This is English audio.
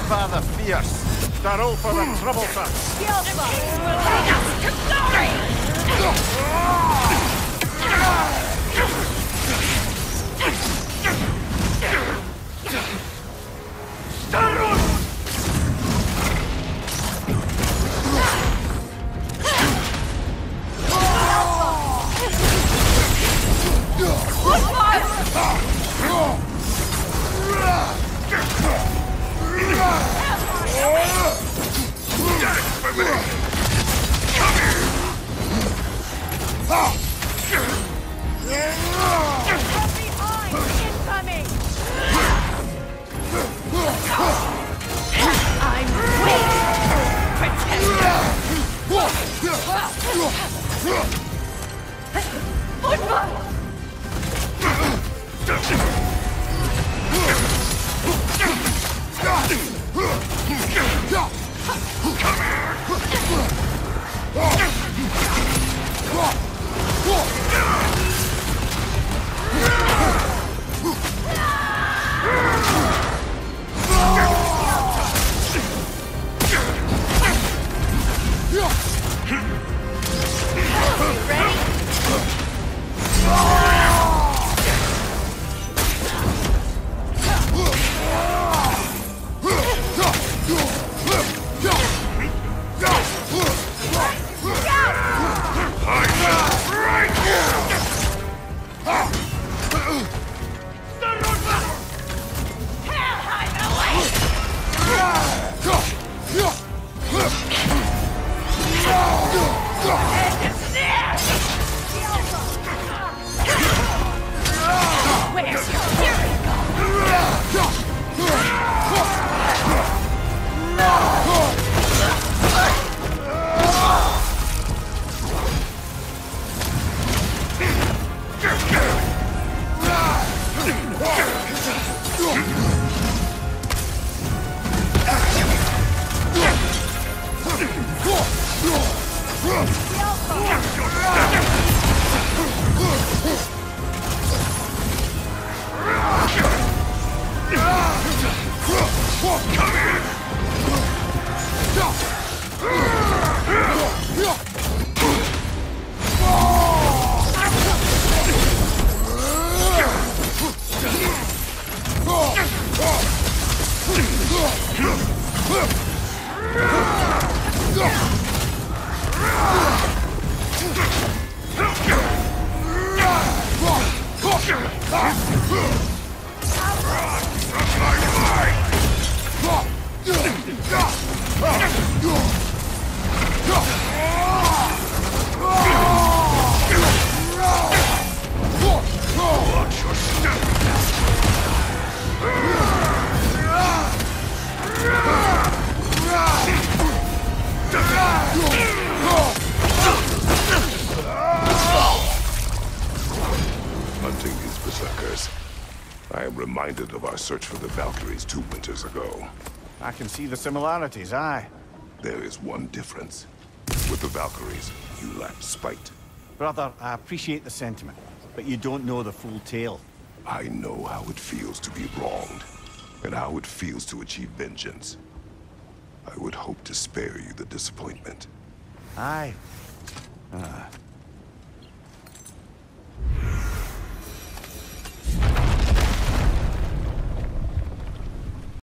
Bodvar the Fierce, Starolfr the Troublesome. Starolfr will lead us to glory! Starolfr! Hunting these berserkers, I am reminded of our search for the Valkyries 2 winters ago. I can see the similarities, aye. There is one difference. With the Valkyries, you lacked spite. Brother, I appreciate the sentiment, but you don't know the full tale. I know how it feels to be wronged, and how it feels to achieve vengeance. I would hope to spare you the disappointment. Aye.